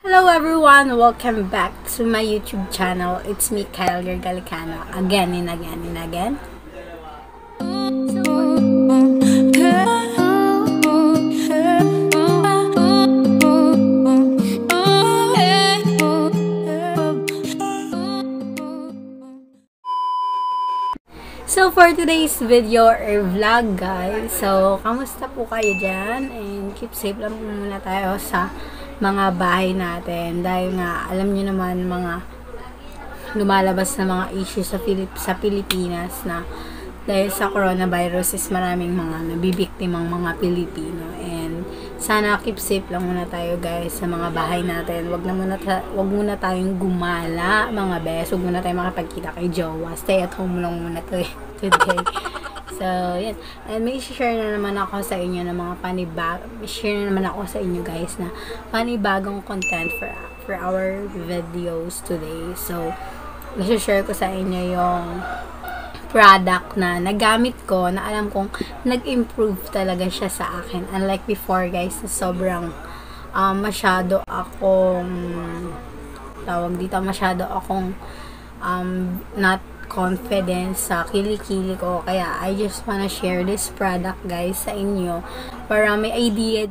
Hello everyone! Welcome back to my YouTube channel. It's me, Kyle Galicano, again and again and again. So for today's video or vlog guys, so kamusta po kayo dyan? And keep safe lang muna tayo sa mga bahay natin dahil nga alam nyo naman mga lumalabas na mga issues sa Pilipinas na dahil sa coronavirus is maraming mga nabibiktimang mga Pilipino, and sana keep safe lang muna tayo guys sa mga bahay natin. Wag muna tayong gumala mga bes, wag muna tayong makapagkita kay jowa, stay at home lang muna today. So, yan. And may share na naman ako sa inyo ng mga share na naman ako sa inyo guys na panibagong content for our videos today. So, share ko sa inyo yung product na nagamit ko na alam kong nag-improve talaga siya sa akin. Unlike before guys, na sobrang masyado akong not confident sa kilikili ko, kaya I just wanna share this product guys sa inyo para may idea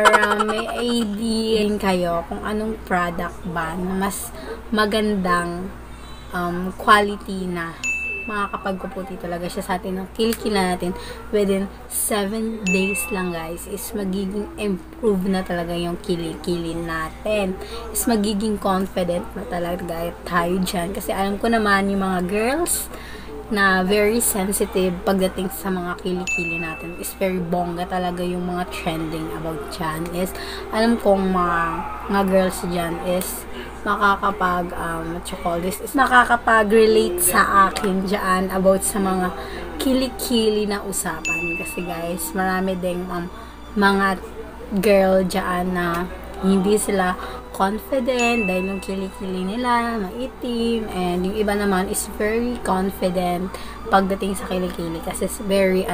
din kayo kung anong product ba na mas magandang quality na makakapagpuputi talaga siya sa atin ng kilikila natin within 7 days lang guys. Is magiging improve na talaga yung kilikili natin, is magiging confident na talaga tayo dyan, kasi alam ko naman yung mga girls na very sensitive pagdating sa mga kilikili natin, is very bongga talaga yung mga trending about dyan. Is alam kong mga girls dyan is makakapag-relate sa akin dyan about sa mga kilikili na usapan, kasi guys marami ding mga girl dyan na hindi sila confident dahil yung kilikili nila maitim, and yung iba naman is very confident pagdating sa kilikili kasi very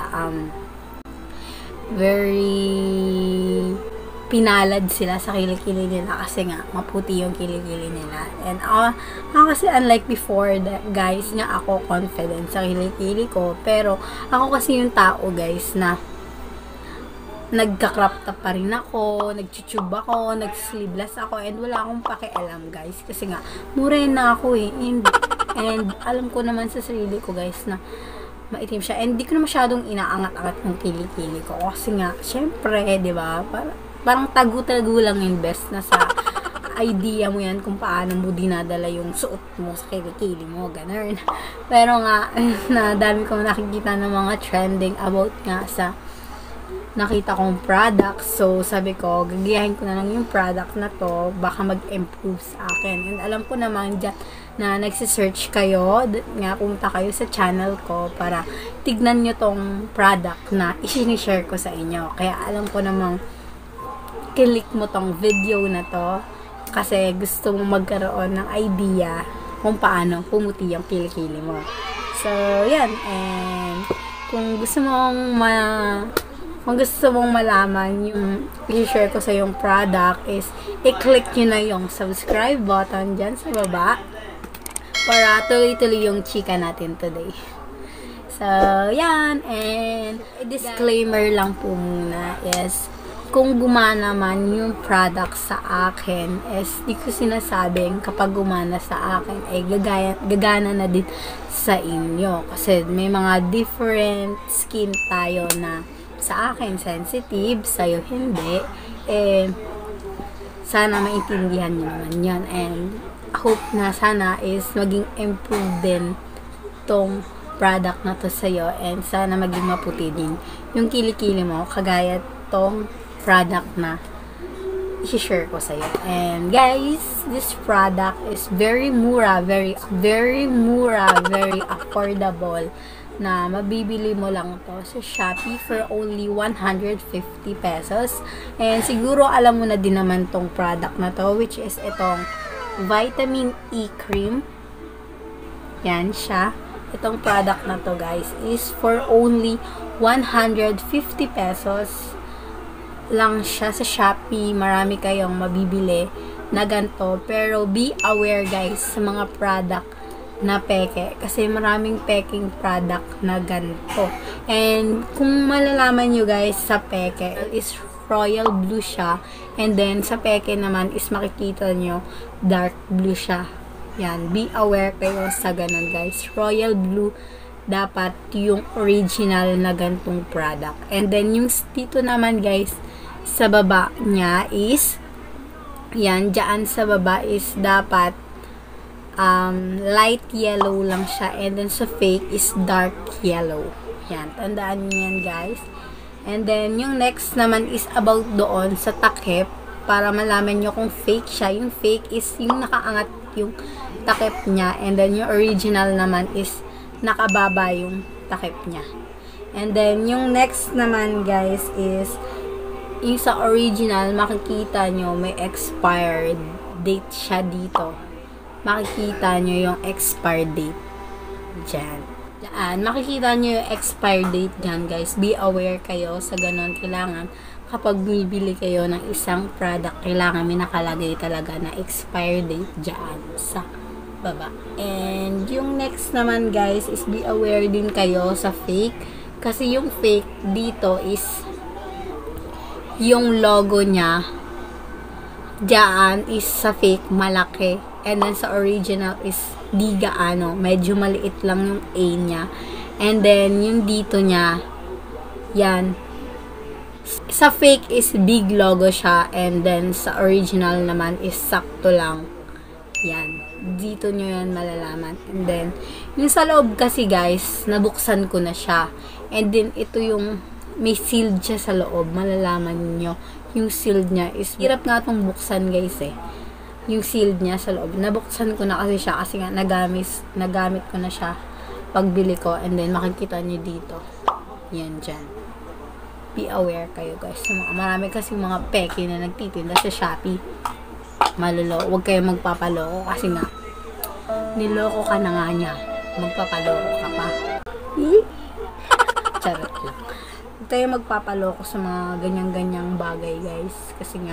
very pinalad sila sa kilikili nila kasi nga maputi yung kilikili nila. And ako kasi unlike before guys, nga ako confident sa kilikili ko, pero ako kasi yung tao guys na nagka-crop top pa rin ako, nag-tube ako, nag-sleeveless ako, and wala akong pakialam guys kasi nga murahin na ako and alam ko naman sa sarili ko guys na maitim siya, and di ko na masyadong inaangat-angat ng kilikili ko kasi nga syempre diba, parang tagu-tagu lang yung best na sa idea mo yan kung paano mo dinadala yung suot mo sa kilikili mo, ganun. Pero nga, na dami kong nakikita ng mga trending about nga sa nakita kong product. So, sabi ko, gagayahin ko na lang yung product na to, baka mag-improve sa akin. And alam ko naman dyan na nagsisearch kayo, nga pumunta kayo sa channel ko para tignan nyo tong product na i-share ko sa inyo. Kaya alam ko namang click mo tong video na to kasi gusto mong magkaroon ng idea kung paano pumuti yung kilikili mo. So, yan. And kung gusto mong malaman yung i-share ko sa yung product, is i-click nyo na yung subscribe button dyan sa baba para tuloy-tuloy yung chika natin today. So, yan. And disclaimer lang po muna is kung gumana man yung product sa akin, is di ko sinasabing kapag gumana sa akin ay gagana na din sa inyo, kasi may mga different skin tayo na sa akin sensitive, sa'yo hindi. Sana maintindihan nyo naman yan, and hope na sana is maging improve din tong product na to sa'yo, and sana maging maputi din yung kilikili mo kagaya tong product na i-share ko sa'yo. And guys, this product is very mura, very affordable, na mabibili mo lang to sa Shopee for only 150 pesos. And siguro alam mo na din naman tong product na to, which is itong Vitamin E Cream. Yan siya. Itong product na to guys is for only 150 pesos lang siya sa Shopee. Marami kayong mabibili na ganito. Pero be aware guys sa mga product na peke. Kasi maraming peking product na ganito. And kung malalaman nyo guys sa peke is royal blue siya. And then sa peke naman is makikita nyo dark blue siya. Yan. Be aware kayo sa ganun guys. Royal blue dapat yung original na gantong product. And then yung dito naman guys sa baba niya is yan, dyan sa baba is dapat light yellow lang siya. And then sa fake is dark yellow. Yan, tandaan nyo yan guys. And then yung next naman is about doon sa takip para malaman nyo kung fake siya. Yung fake is yung nakaangat yung takip niya. And then yung original naman is nakababa yung takip niya. And then yung next naman guys is yung sa original makikita nyo may expired date siya dito. Makikita nyo yung expired date dyan. Dyan. Makikita nyo yung expired date dyan guys. Be aware kayo sa ganon. Kailangan kapag bumibili kayo ng isang product, kailangan may nakalagay talaga na expired date dyan sa baba. And yung next naman guys is be aware din kayo sa fake. Kasi yung fake dito is yung logo niya dyan is sa fake malaki. And then sa original is di gaano. Medyo maliit lang yung A niya. And then yung dito niya yan. Sa fake is big logo siya. And then sa original naman is sakto lang. Yan. Dito nyo yan malalaman. And then, yung sa loob kasi guys, nabuksan ko na siya. And then, ito yung may sealed siya sa loob. Malalaman nyo. Yung sealed niya is, hirap nga itong buksan guys eh. Yung sealed niya sa loob. Nabuksan ko na kasi siya. Kasi nga, nagamit ko na siya pagbili ko. And then, makikita nyo dito. Yan dyan. Be aware kayo guys. Marami kasi mga peke na nagtitinda sa Shopee. Maluloko. Huwag kayo magpapaloko kasi nga niloko ka na nga niya. Magpapaloko ka pa. Charot lang. Huwag kayo magpapaloko sa mga ganyang-ganyang bagay guys. Kasi nga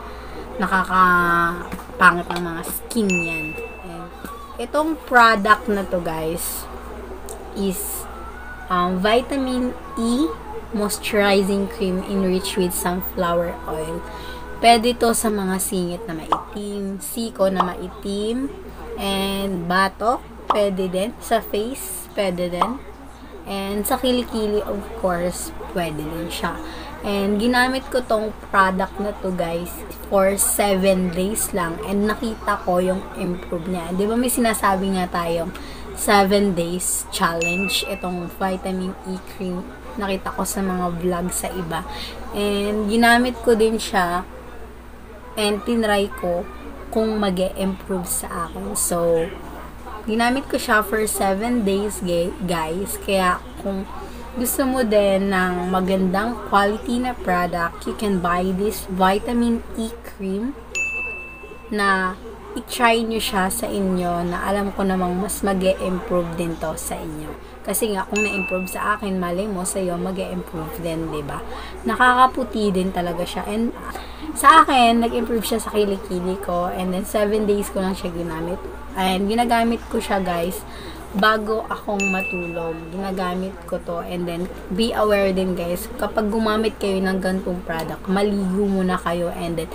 nakakapangit ng mga skin yan. And itong product na to guys is vitamin E moisturizing cream enriched with sunflower oil. Pwede to sa mga singit na maitim, siko na maitim, and batok, pwede din. Sa face, pwede din. And sa kilikili, of course, pwede din siya. And ginamit ko tong product na to guys for 7 days lang. And nakita ko yung improve niya. Di ba may sinasabi nga tayong 7 days challenge itong vitamin E cream. Nakita ko sa mga vlog sa iba. And ginamit ko din siya. And tinry ko kung mag-e-improve sa akin. So, ginamit ko siya for 7 days, guys. Kaya, kung gusto mo din ng magandang quality na product, you can buy this vitamin E cream na i-try nyo siya sa inyo na alam ko namang mas mag-e-improve din to sa inyo. Kasi nga, kung na-improve sa akin, malay mo sa'yo, mag-e-improve din, diba? Nakakaputi din talaga siya. And sa akin, nag-improve siya sa kilikili ko. And then, 7 days ko lang siya ginamit. And ginagamit ko siya, guys, bago akong matulog. Ginagamit ko to. And then, be aware din, guys, kapag gumamit kayo ng ganitong product, maligo muna kayo. And then,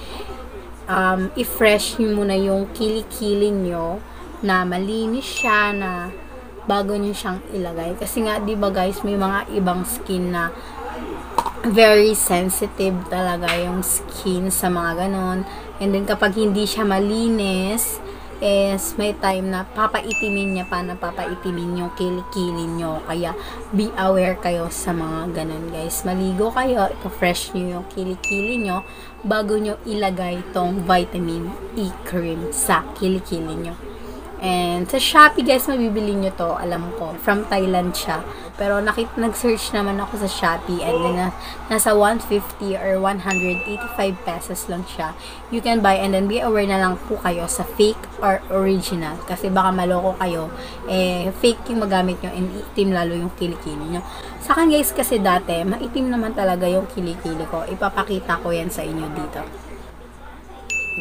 i-fresh nyo muna yung kilikili nyo na malinis siya, na bago nyo siyang ilagay. Kasi nga, di ba guys, may mga ibang skin na very sensitive talaga yung skin sa mga ganon. And then, kapag hindi siya malinis, is may time na papaitimin niya pa, na papaitimin yung kilikili nyo. Kaya, be aware kayo sa mga ganon guys. Maligo kayo, ipa-fresh nyo yung kilikili nyo bago nyo ilagay tong vitamin E cream sa kilikili nyo. And sa Shopee guys, mabibili nyo to, alam ko, from Thailand siya. Pero nag-search naman ako sa Shopee, and then nasa 150 or 185 pesos lang siya. You can buy, and then be aware na lang po kayo sa fake or original. Kasi baka maloko kayo, fake yung magamit nyo, and itim lalo yung kilikili nyo. Sa akin guys, kasi dati, maitim naman talaga yung kilikili ko. Ipapakita ko yan sa inyo dito. Yan,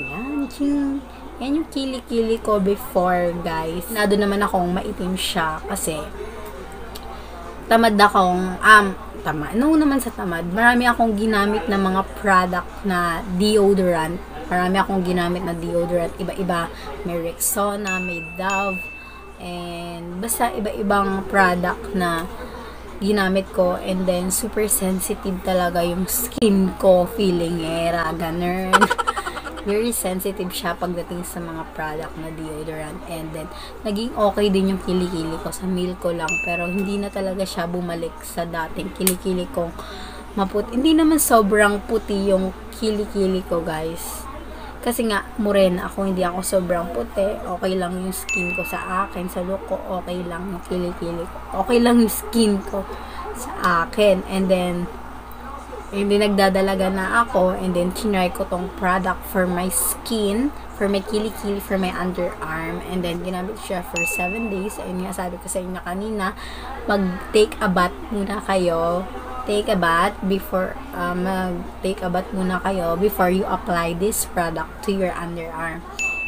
ching. Yan yung kilikili ko before, guys. Nado naman akong maitim siya kasi tamad akong, no naman sa tamad. Marami akong ginamit na mga product na deodorant. Marami akong ginamit na deodorant. Iba-iba. May Rexona, may Dove, and basta iba-ibang product na ginamit ko. And then, super sensitive talaga yung skin ko. Feeling ganun. Very sensitive siya pagdating sa mga product na deodorant. And then, naging okay din yung kilikili ko. Sa milk ko lang. Pero, hindi na talaga siya bumalik sa dating kilikili kong maputi. Hindi naman sobrang puti yung kilikili ko, guys. Kasi nga, morena ako. Hindi ako sobrang puti. Okay lang yung skin ko sa akin. Sa look ko, okay lang yung kilikili ko. Okay lang yung skin ko sa akin. And then, hindi nagdadalaga na ako, and then tinry ko tong product for my skin, for my kilikili, for my underarm, and then ginamit siya for 7 days. Ayun nga, sabi ko sa inyo kanina, mag-take a bath muna kayo. Take a bath before, mag-take a bath muna kayo before you apply this product to your underarm.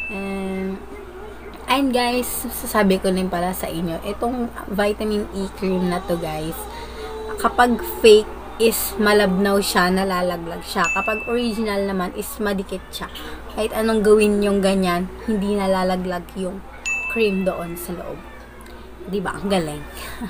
And guys, sasabi ko din pala sa inyo, itong vitamin E cream na to, guys, kapag fake is malabnaw siya, nalalaglag siya. Kapag original naman is madikit siya. Kahit anong gawin yung ganyan, hindi nalalaglag yung cream doon sa loob. Diba? Ang galing.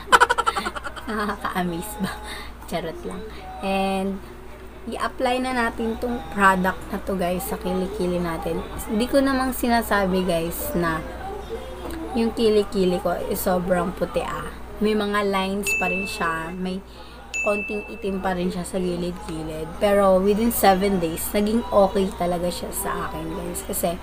Nakaka-amaze ba? Charot lang. And, i-apply na natin tong product na to, guys, sa kilikili natin. Hindi ko namang sinasabi, guys, na yung kilikili ko is sobrang puti. May mga lines pa rin siya. May konting itim pa rin siya sa gilid-gilid. Pero, within 7 days, naging okay talaga siya sa akin, guys. Kasi,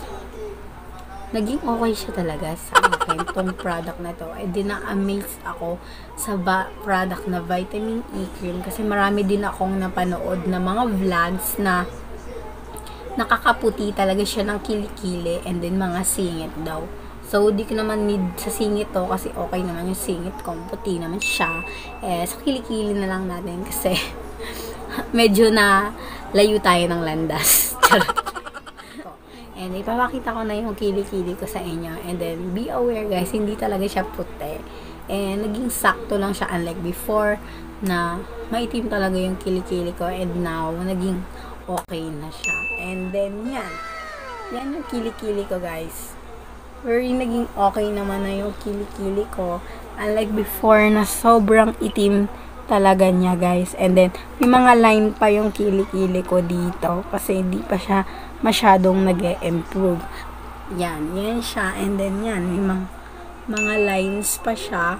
naging okay siya talaga sa akin, tong product na to. Ay, na-amaze ako sa product na vitamin E cream. Kasi, marami din akong napanood na mga vlogs na nakakaputi talaga siya ng kilikili, and then mga singit daw. So, di ko naman need sa singit to kasi okay naman yung singit ko. Puti naman siya. Sa kilikili na lang natin kasi medyo na layo tayo ng landas. And ipapakita ko na yung kilikili ko sa inyo. And then, be aware, guys, hindi talaga siya puti. And naging sakto lang siya, unlike before na maitim talaga yung kilikili ko. And now, naging okay na siya. And then, yan. Yan yung kilikili ko, guys. Very naging okay naman na yung kilikili ko. Unlike before na sobrang itim talaga niya, guys. And then, may mga line pa yung kilikili ko dito. Kasi hindi pa siya masyadong nag-e-improve. Yan. Yan siya. And then, yan. May mga lines pa siya.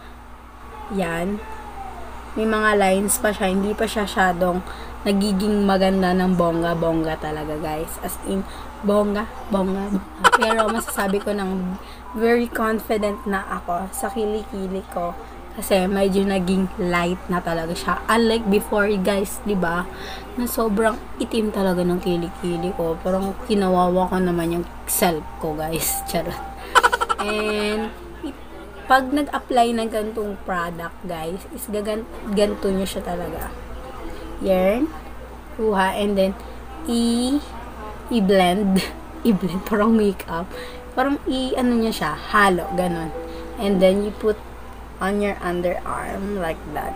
Yan. May mga lines pa siya. Hindi pa siya masyadong nagiging maganda ng bongga-bongga talaga, guys. As in, bongga. Pero masasabi ko ng very confident na ako sa kilikili ko. Kasi medyo naging light na talaga siya. Unlike before, guys, diba? Na sobrang itim talaga ng kilikili ko. Parang kinawawa ko naman yung self ko, guys. Charot. And, pag nag-apply ng ganitong product, guys, is ganito nyo siya talaga. Yan. Kuha. And then, i-blend. I-blend. Parang makeup. Parang ano niya siya. Halo. Ganon. And then, you put on your underarm. Like that.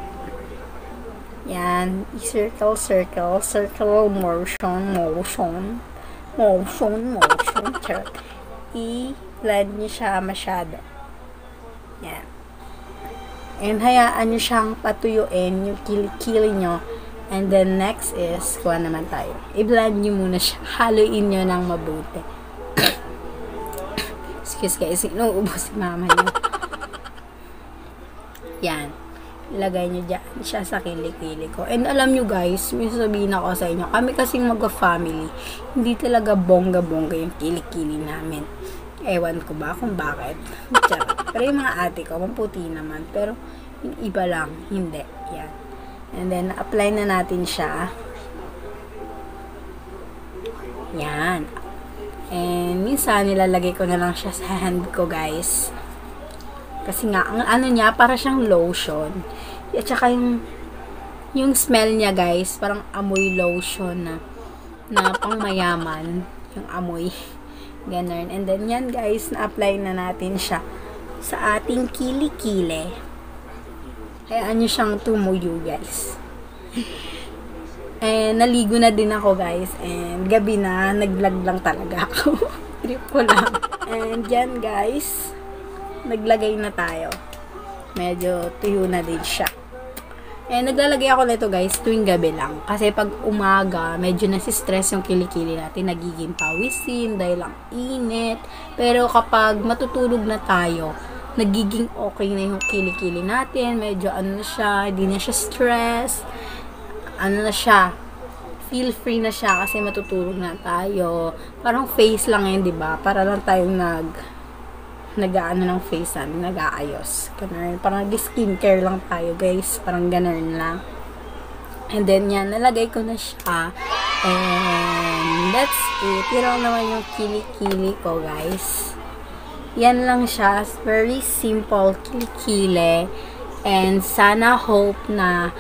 Yan. I-circle, circle. Circle motion. I-blend niyo siya masyado. Yan. And hayaan nyo siyang patuyuin yung kilikili nyo. And then next is, kuha naman tayo. I-blend nyo muna siya. Haluin nyo ng mabuti. Excuse guys, inuubos si mama nyo. Yan. Ilagay nyo dyan siya sa kilikili ko. And alam nyo guys, may sasabihin ako sa inyo, kami kasing mag-family, hindi talaga bongga-bongga yung kilikili namin. Ewan ko ba kung bakit. Pero yung mga ate ko, maputi naman. Pero yung iba lang, hindi. Yan. And then, apply na natin siya. Yan. And, minsan, nilalagay ko na lang siya sa hand ko, guys. Kasi nga, ang ano niya, para siyang lotion. At saka yung smell niya, guys, parang amoy lotion na pang mayaman. yung amoy. Ganun. And then yan guys, na-apply na natin siya sa ating kilikili. Hayaan nyo siyang tumuyo guys. And naligo na din ako guys. And gabi na, nag-vlog lang talaga ako. Trip ko lang. And yan guys, naglagay na tayo. Medyo tuyo na din siya. And naglalagay ako nito guys tuwing gabi lang. Kasi pag umaga, medyo nasi-stress yung kilikili natin. Nagiging pawisin dahil ang init. Pero kapag matutulog na tayo, nagiging okay na yung kilikili natin. Medyo ano na siya, hindi na siya stress. Ano na siya, feel free na siya kasi matutulog na tayo. Parang face lang yun, diba? Para lang tayong nag-aano ng face natin, nag-aayos. Ganun. Parang skincare lang tayo, guys. Parang ganun lang. And then, yan, nalagay ko na siya. And that's it. Yun lang naman yung kilikili ko, guys. Yan lang siya. Very simple kilikili. And sana hope na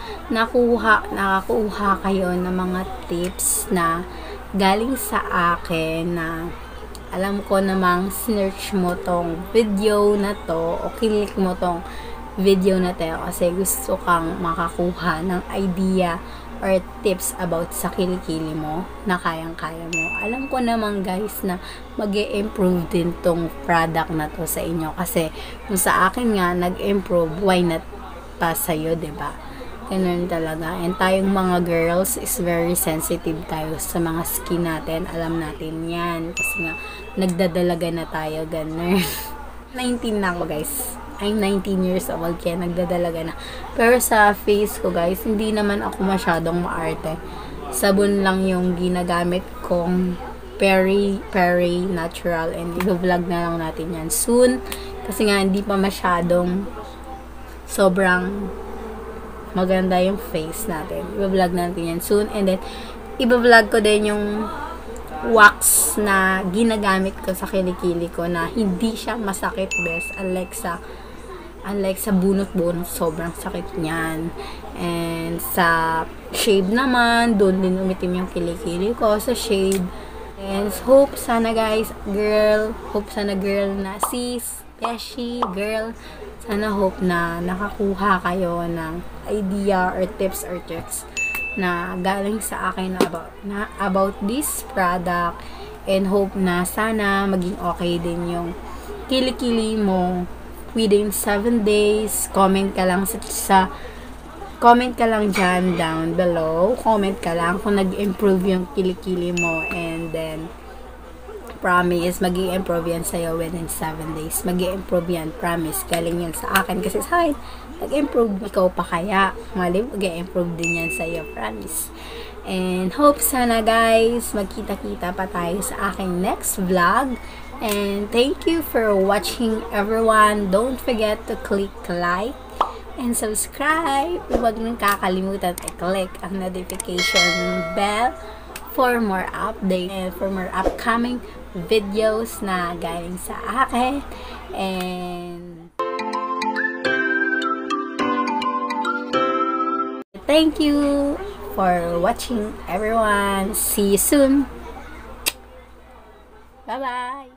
nakakuha kayo ng mga tips na galing sa akin na alam ko namang sinearch mo tong video na to o kilik mo tong video na to kasi gusto kang makakuha ng idea or tips about sa kilikili mo na kayang-kaya mo. Alam ko naman guys na mag-i-improve din tong product na to sa inyo kasi kung sa akin nga nag-improve, why not pa sa'yo, diba? Ganun talaga. And tayong mga girls is very sensitive tayo sa mga skin natin. Alam natin yan. Kasi nga, nagdadalaga na tayo. Ganun. 19 na ako, guys. I'm 19 years old, kaya nagdadalaga na. Pero sa face ko, guys, hindi naman ako masyadong maarte. Sabon lang yung ginagamit kong Peri Natural. And i-vlog na lang natin yan soon. Kasi nga, hindi pa masyadong sobrang maganda yung face natin. I-vlog natin yan soon. And then, i-vlog ko din yung wax na ginagamit ko sa kilikili ko na hindi siya masakit, best. Unlike sa bunot-bunot, sobrang sakit niyan. And sa shave naman, doon din umitim yung kilikili ko sa shave. And hope sana guys, hope sana girl na sis, beshi, girl, sana hope na nakakuha kayo ng idea or tips or tricks na galing sa akin about this product, and hope na sana maging okay din yung kilikili mo within 7 days. Comment ka lang comment ka lang dyan down below. Comment ka lang kung nag-improve yung kilikili mo, and then promise, mag-i-improve yan sa'yo within 7 days. Mag-i-improve yan, promise. Galing yan sa akin. Kasi sa akin, nag-improve. Ikaw pa kaya. Mali, mag-i-improve din yan sa'yo, promise. And hope sana guys, magkita-kita pa tayo sa aking next vlog. And thank you for watching everyone. Don't forget to click like and subscribe. Huwag nang kakalimutan i-click ang notification bell for more updates and for more upcoming videos na galing sa akin. And thank you for watching everyone. See you soon. Bye bye.